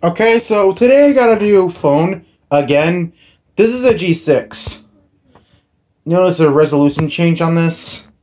Okay, so today I got a new phone again. This is a G6. Notice a resolution change on this.